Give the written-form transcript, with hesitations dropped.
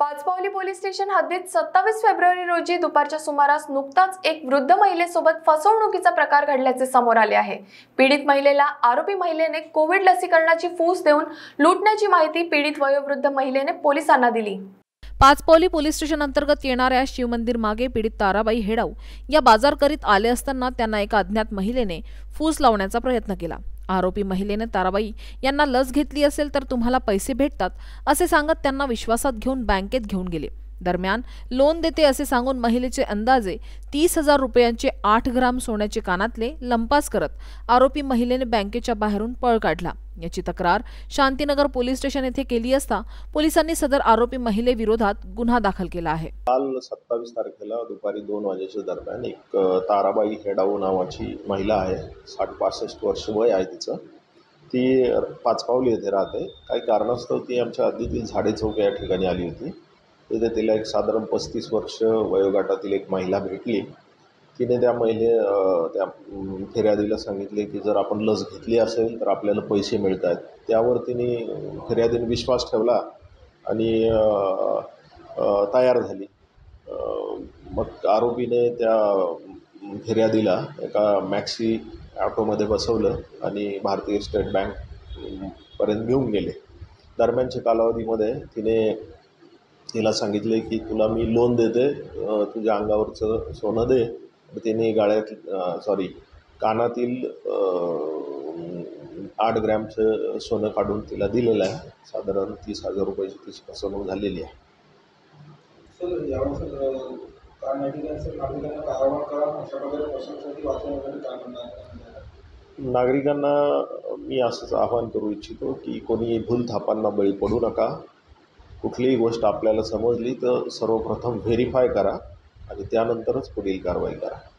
Pachpaoli police station हद्दीत 27 February रोजी दुपारच्या सुमारास नुकताच एक वृद्ध महिलेसोबत फसवणुकीचा प्रकार घडल्याचे समोर आले आहे। पीडित महिलेला आरोपी महिलेने कोविड लसीकरणाची फूस देऊन लुटण्याची माहिती पीडित वयोवृद्ध महिलेने पोलिसांना दिली। पाचपावली पोलीस स्टेशन अंतर्गत येणाऱ्या शिवमंदिर मागे पीडित ताराबाई हेडाव या बाजार करीत आले असताना त्यांना एका अज्ञात महिलेने फूस लावण्याचा प्रयत्न केला। आरोपी महिलेने ताराबाई यांना लस घेतली असेल तर तुम्हाला पैसे भेटतात असे सांगत त्यांना विश्वासात घेऊन बँकेत घेऊन गेले। दरम्यान लोन देते असे सांगून महिलेचे अंदाजे 30,000 रुपयांचे 8 ग्राम सोन्याचे कानातले लंपास करत आरोपी महिलेने बँकेच्या बाहेरून पळ काढला। याची तक्रार शांतीनगर पोलीस स्टेशन येथे केली असता पोलिसांनी सदर आरोपी महिलेविरोधात गुन्हा दाखल केला आहे। काल 27 तारखेला दुपारी 2 वाजेच्या दरम्यान एक ताराबाई हेडाव नावाची महिला आहे, 60-65 वर्ष वय आहे तिचं। ती पाचपावली येथे राहते। काही कारणास्तव ती आमच्या हद्दीतील झाडे चौक या ठिकाणी आली होती। तिथे तिला एक साधारण 35 वर्ष वयोगटातील एक महिला भेटली। तिने त्या त्या फिर्यादीला सांगितले की जर आपण लस घेतली असेल तर आपल्याला पैसे मिळतात। त्यावर तिने फिर्यादीने विश्वास ठेवला आणि तयार झाली। मग आरोपीने त्या फिर्यादीला एका मॅक्सी ऑटोमध्ये बसवलं आणि भारतीय स्टेट बँकपर्यंत घेऊन गेले। दरम्यानच्या कालावधीमध्ये तिला सांगितले की तुला मी लोन देते, तुझ्या अंगावरचं सोनं दे। तिने कानातील 8 ग्रॅमचं सोनं काढून तिला दिलेलं आहे। साधारण 30,000 रुपयाची तिची फसवणूक झालेली आहे। नागरिकांना मी असंच आवाहन करू इच्छितो की कोणी भूलथापांना बळी पडू नका। कुठलीही गोष्ट आपल्याला समजली तर सर्वप्रथम व्हेरीफाय करा आणि त्यानंतरच पुढील कारवाई करा।